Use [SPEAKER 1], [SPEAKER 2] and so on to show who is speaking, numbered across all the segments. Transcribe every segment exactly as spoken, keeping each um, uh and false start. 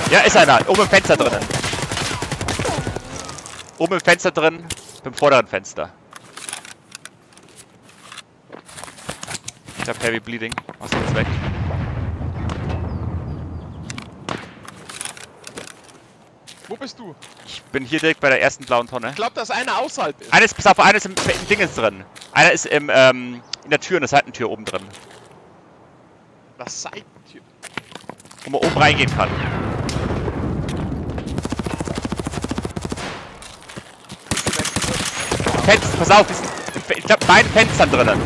[SPEAKER 1] Ja, ist einer. Oben im Fenster drinnen. Oben im Fenster drin. Beim vorderen Fenster. Ich hab Heavy Bleeding. Mach's jetzt weg.
[SPEAKER 2] Wo bist du?
[SPEAKER 1] Ich bin hier direkt bei der ersten blauen Tonne.
[SPEAKER 2] Ich glaube, dass einer außerhalb ist.
[SPEAKER 1] Eines, pass auf, einer ist im, im Dingens drin. Einer ist im, ähm, in der Tür, in der Seitentür oben drin.
[SPEAKER 2] Was Seitentür?
[SPEAKER 1] Wo man oben reingehen kann. Fenster, pass auf, die sind in, ich glaube, beiden Fenstern drinnen.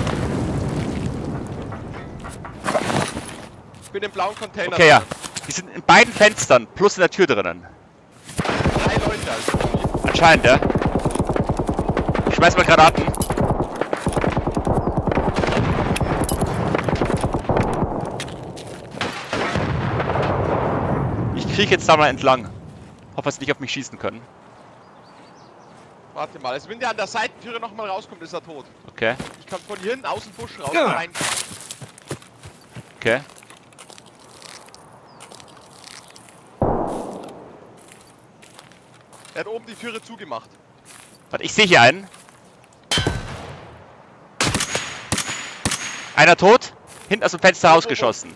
[SPEAKER 2] Ich bin im blauen Container.
[SPEAKER 1] Okay, ja. Die sind in beiden Fenstern plus in der Tür drinnen.
[SPEAKER 2] Drei Leute also.
[SPEAKER 1] Anscheinend, ja. Ich schmeiß mal Granaten. Ich krieg jetzt da mal entlang. Hoffe, dass sie nicht auf mich schießen können.
[SPEAKER 2] Warte mal, also wenn der an der Seitentüre nochmal rauskommt, ist er tot.
[SPEAKER 1] Okay.
[SPEAKER 2] Ich kann von hier hinten aus dem Busch raus
[SPEAKER 3] Ja.
[SPEAKER 2] rein.
[SPEAKER 1] Okay.
[SPEAKER 2] Er hat oben die Türe zugemacht.
[SPEAKER 1] Warte, ich sehe hier einen. Einer tot. Hinten aus dem Fenster rausgeschossen.